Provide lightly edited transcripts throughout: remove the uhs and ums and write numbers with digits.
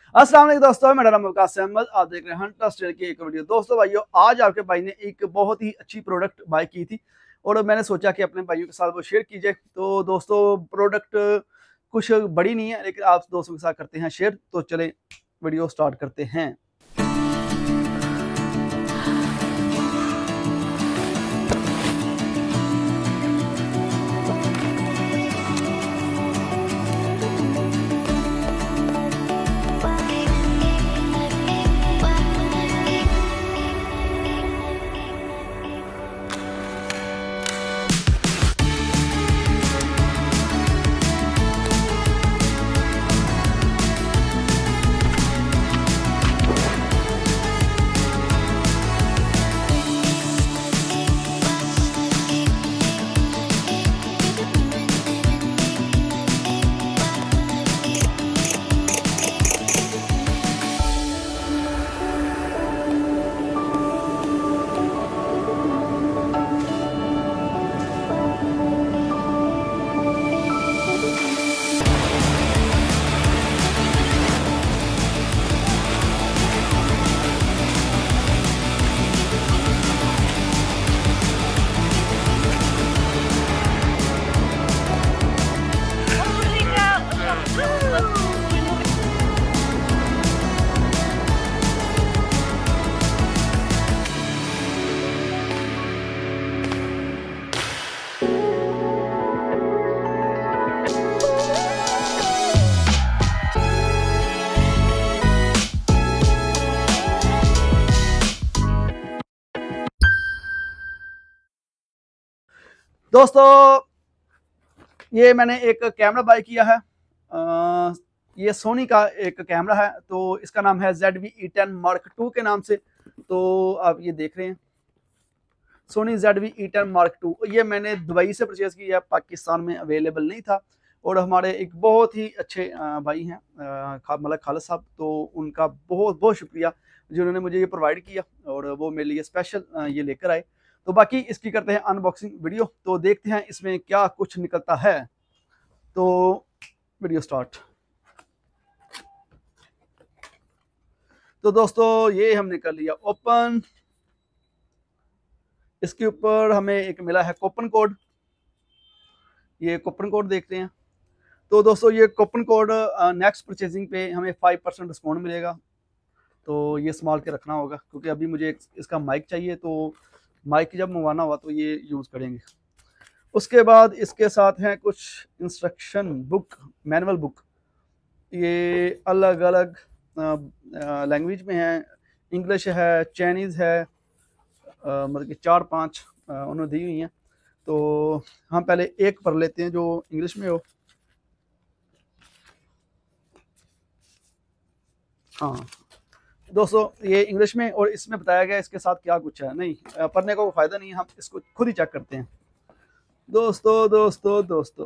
अस्सलाम वालेकुम दोस्तों, मेरा नाम वकास अहमद। आप देख रहे हैं हंटर स्टेल की एक वीडियो। दोस्तों भाइयों, आज आपके भाई ने एक बहुत ही अच्छी प्रोडक्ट बाय की थी और मैंने सोचा कि अपने भाइयों के साथ वो शेयर कीजिए। तो दोस्तों, प्रोडक्ट कुछ बड़ी नहीं है, लेकिन आप दोस्तों के साथ करते हैं शेयर। तो चलें वीडियो स्टार्ट करते हैं। दोस्तों, ये मैंने एक कैमरा बाय किया है। ये सोनी का एक कैमरा है, तो इसका नाम है ZV-E10 Mark II के नाम से। तो आप ये देख रहे हैं, सोनी ZV-E10 Mark II। ये मैंने दुबई से परचेज किया, पाकिस्तान में अवेलेबल नहीं था। और हमारे एक बहुत ही अच्छे भाई हैं मतलब खालिद साहब, तो उनका बहुत बहुत शुक्रिया जिन्होंने मुझे ये प्रोवाइड किया और वो मेरे लिए स्पेशल ये लेकर आए। तो बाकी इसकी करते हैं अनबॉक्सिंग वीडियो, तो देखते हैं इसमें क्या कुछ निकलता है। तो वीडियो स्टार्ट। तो दोस्तों, ये हमने कर लिया ओपन। इसके ऊपर हमें एक मिला है कूपन कोड। ये कूपन कोड देखते हैं। तो दोस्तों, ये कूपन कोड नेक्स्ट परचेजिंग पे हमें 5% डिस्काउंट मिलेगा। तो ये संभाल के रखना होगा, क्योंकि अभी मुझे इसका माइक चाहिए, तो माइक जब मंगवाना हुआ तो ये यूज़ करेंगे। उसके बाद इसके साथ हैं कुछ इंस्ट्रक्शन बुक, मैनुअल बुक। ये अलग अलग लैंग्वेज में है। इंग्लिश है, चाइनीज़ है, मतलब कि 4-5 उन्होंने दी हुई हैं। तो हम पहले एक पढ़ लेते हैं जो इंग्लिश में हो। हाँ दोस्तों, ये इंग्लिश में और इसमें बताया गया इसके साथ क्या कुछ है। नहीं, पढ़ने का कोई फ़ायदा नहीं है, हम इसको खुद ही चेक करते हैं। दोस्तों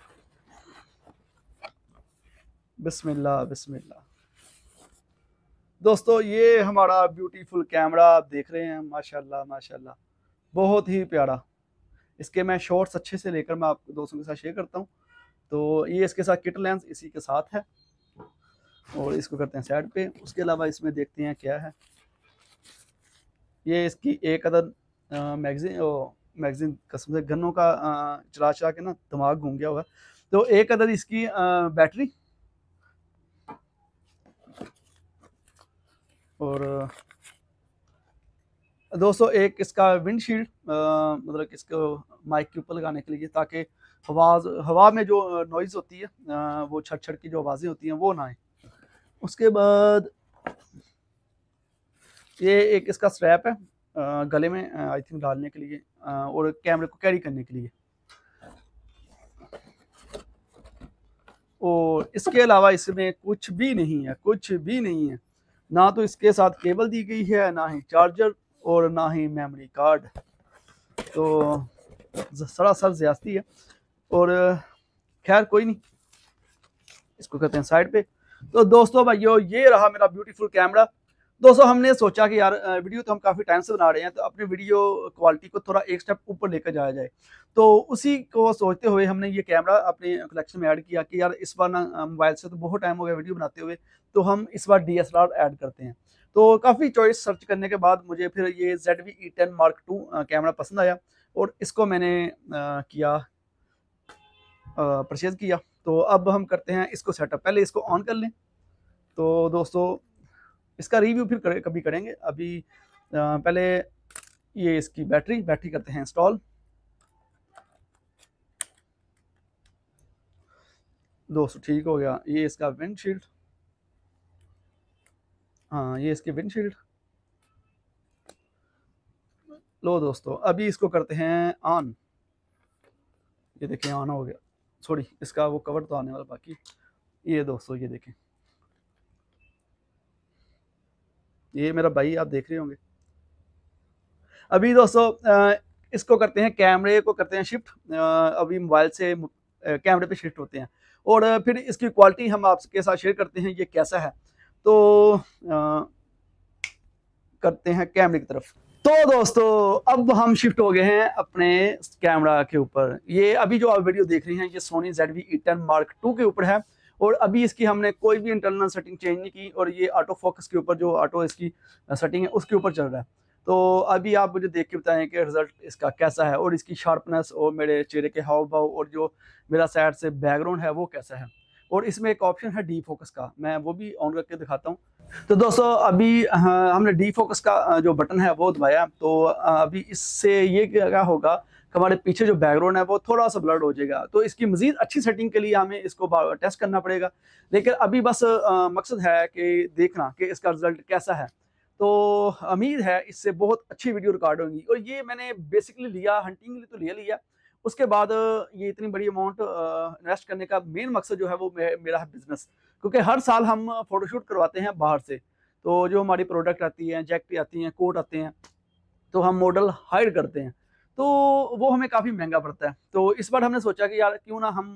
बिस्मिल्लाह बिस्मिल्लाह। दोस्तों, ये हमारा ब्यूटीफुल कैमरा आप देख रहे हैं। माशाल्लाह माशाल्लाह, बहुत ही प्यारा। इसके मैं शॉट्स अच्छे से लेकर मैं आप दोस्तों के साथ शेयर करता हूँ। तो ये इसके साथ किट लेंस इसी के साथ है और इसको करते हैं साइड पे। उसके अलावा इसमें देखते हैं क्या है। ये इसकी एक अदद मैगजीन कसम से गन्नों का चला चला के ना दिमाग घूम गया होगा। तो एक अदद इसकी बैटरी और दोस्तों एक इसका विंडशील्ड, मतलब इसको माइक के ऊपर लगाने के लिए, ताकि हवा में जो नॉइज़ होती है, वो छड़ छड़ की जो आवाज़ें होती हैं वो ना आए। उसके बाद ये एक इसका स्ट्रैप है गले में आई थिंक डालने के लिए और कैमरे को कैरी करने के लिए। और इसके अलावा इसमें कुछ भी नहीं है, कुछ भी नहीं है। ना तो इसके साथ केबल दी गई है, ना ही चार्जर और ना ही मेमोरी कार्ड। तो सरासर ज़्यादती है। और खैर कोई नहीं, इसको करते हैं साइड पे। तो दोस्तों भाइयों, ये रहा मेरा ब्यूटीफुल कैमरा। दोस्तों हमने सोचा कि यार वीडियो तो हम काफ़ी टाइम से बना रहे हैं, तो अपनी वीडियो क्वालिटी को थोड़ा एक स्टेप ऊपर लेकर जाया जाए। तो उसी को सोचते हुए हमने ये कैमरा अपने कलेक्शन में ऐड किया कि यार इस बार ना मोबाइल से तो बहुत टाइम हो गया वीडियो बनाते हुए, तो हम इस बार DSLR ऐड करते हैं। तो काफ़ी चॉइस सर्च करने के बाद मुझे फिर ये ZV-E10 Mark II कैमरा पसंद आया और इसको मैंने परचेज़ किया। तो अब हम करते हैं इसको सेटअप। पहले इसको ऑन कर लें। तो दोस्तों इसका रिव्यू फिर कभी करेंगे। अभी पहले ये इसकी बैटरी करते हैं इंस्टॉल। दोस्तों ठीक हो गया। ये इसका विंडशील्ड, हाँ ये इसकी विंडशील्ड। लो दोस्तों अभी इसको करते हैं ऑन। ये देखें ऑन हो गया। सॉरी इसका वो कवर तो आने वाला बाकी। ये दोस्तों ये देखें, ये मेरा भाई आप देख रहे होंगे। अभी दोस्तों इसको करते हैं, कैमरे को करते हैं शिफ्ट। अभी मोबाइल से कैमरे पे शिफ्ट होते हैं और फिर इसकी क्वालिटी हम आपके साथ शेयर करते हैं ये कैसा है। तो करते हैं कैमरे की तरफ। तो दोस्तों अब हम शिफ्ट हो गए हैं अपने कैमरा के ऊपर। ये अभी जो आप वीडियो देख रहे हैं ये सोनी ZV-E10 Mark II के ऊपर है और अभी इसकी हमने कोई भी इंटरनल सेटिंग चेंज नहीं की और ये ऑटो फोकस के ऊपर जो ऑटो इसकी सेटिंग है उसके ऊपर चल रहा है। तो अभी आप मुझे देख के बताएं कि रिजल्ट इसका कैसा है और इसकी शार्पनेस और मेरे चेहरे के हाव भाव और जो मेरा साइड से बैकग्राउंड है वो कैसा है। और इसमें एक ऑप्शन है डी फोकस का, मैं वो भी ऑन करके दिखाता हूँ। तो दोस्तों अभी हमने डी फोकस का जो बटन है वो दबाया। तो अभी इससे ये क्या होगा कि हमारे पीछे जो बैकग्राउंड है वो थोड़ा सा ब्लर्ड हो जाएगा। तो इसकी मजीद अच्छी सेटिंग के लिए हमें इसको टेस्ट करना पड़ेगा। लेकिन अभी बस मकसद है कि देखना कि इसका रिजल्ट कैसा है। तो उम्मीद है इससे बहुत अच्छी वीडियो रिकॉर्ड होंगी। और ये मैंने बेसिकली लिया हंटिंग के लिए तो लिया। उसके बाद ये इतनी बड़ी अमाउंट इन्वेस्ट करने का मेन मकसद जो है वो मेरा है बिजनेस। क्योंकि हर साल हम फोटोशूट करवाते हैं बाहर से, तो जो हमारी प्रोडक्ट आती है, जैकेट आती हैं, कोट आते हैं, तो हम मॉडल हायर करते हैं, तो वो हमें काफ़ी महंगा पड़ता है। तो इस बार हमने सोचा कि यार क्यों ना हम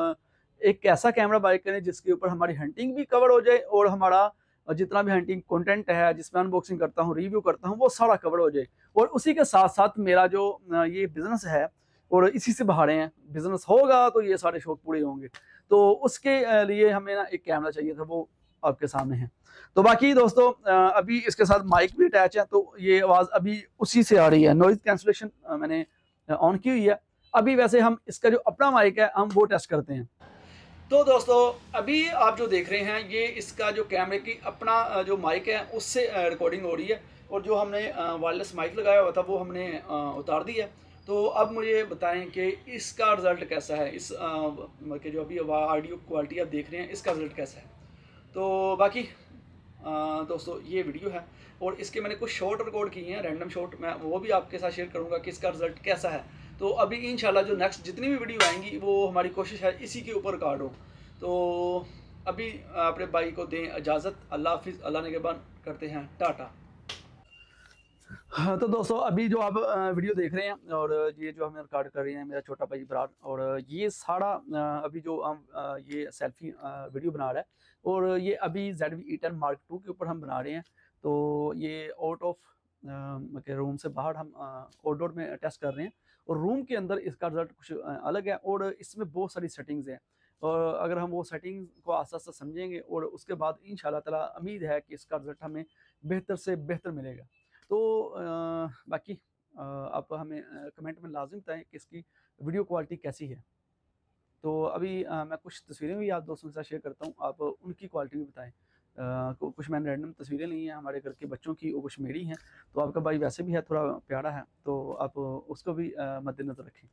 एक ऐसा कैमरा बाय करें जिसके ऊपर हमारी हंटिंग भी कवर हो जाए और हमारा जितना भी हंटिंग कंटेंट है जिसमें अनबॉक्सिंग करता हूँ, रिव्यू करता हूँ, वो सारा कवर हो जाए। और उसी के साथ साथ मेरा जो ये बिजनेस है और इसी से बाहर हैं, बिजनेस होगा तो ये सारे शौक पूरे होंगे। तो उसके लिए हमें ना एक कैमरा चाहिए था, वो आपके सामने है। तो बाकी दोस्तों अभी इसके साथ माइक भी अटैच है, तो ये आवाज़ अभी उसी से आ रही है। नॉइज कैंसलेशन मैंने ऑन की हुई है। अभी वैसे हम इसका जो अपना माइक है हम वो टेस्ट करते हैं। तो दोस्तों अभी आप जो देख रहे हैं ये इसका जो कैमरे की अपना जो माइक है उससे रिकॉर्डिंग हो रही है। और जो हमने वायरलेस माइक लगाया हुआ था वो हमने उतार दिया है। तो अब मुझे बताएं कि इसका रिज़ल्ट कैसा है, इस के जो अभी ऑडियो क्वालिटी आप देख रहे हैं इसका रिज़ल्ट कैसा है। तो बाकी दोस्तों ये वीडियो है और इसके मैंने कुछ शॉर्ट रिकॉर्ड किए हैं, रैंडम शॉर्ट, मैं वो भी आपके साथ शेयर करूंगा कि इसका रिजल्ट कैसा है। तो अभी इंशाल्लाह जो नेक्स्ट जितनी भी वीडियो आएंगी वो हमारी कोशिश है इसी के ऊपर रिकॉर्ड हो। तो अभी अपने भाई को दें इजाज़त। अल्लाह हाफिज़, अल्लाह ने के बाद करते हैं टाटा। हाँ तो दोस्तों अभी जो आप वीडियो देख रहे हैं और ये जो हम रिकॉर्ड कर रहे हैं मेरा छोटा भाई इब्रार, और ये सारा अभी जो हम ये सेल्फी वीडियो बना रहा है और ये अभी ZV-E10 Mark II के ऊपर हम बना रहे हैं। तो ये आउट ऑफ रूम से बाहर हम आउटडोर में टेस्ट कर रहे हैं और रूम के अंदर इसका रिजल्ट कुछ अलग है और इसमें बहुत सारी सेटिंग्स हैं। और अगर हम वो सेटिंग्स को आस्ते आस्ते समझेंगे और उसके बाद इंशाल्लाह ताला उम्मीद है कि इसका रिजल्ट हमें बेहतर से बेहतर मिलेगा। तो बाकी आप हमें कमेंट में लाजिम बताएं कि इसकी वीडियो क्वालिटी कैसी है। तो अभी मैं कुछ तस्वीरें भी आप दोस्तों के साथ शेयर करता हूँ, आप उनकी क्वालिटी भी बताएं। कुछ मैंने रैंडम तस्वीरें ली हैं हमारे घर के बच्चों की और कुछ मेरी हैं। तो आपका भाई वैसे भी है थोड़ा प्यारा है, तो आप उसको भी मद्देनजर रखें।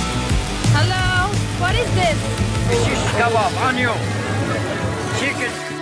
Hello, what is this? This is kebab, onion, chicken.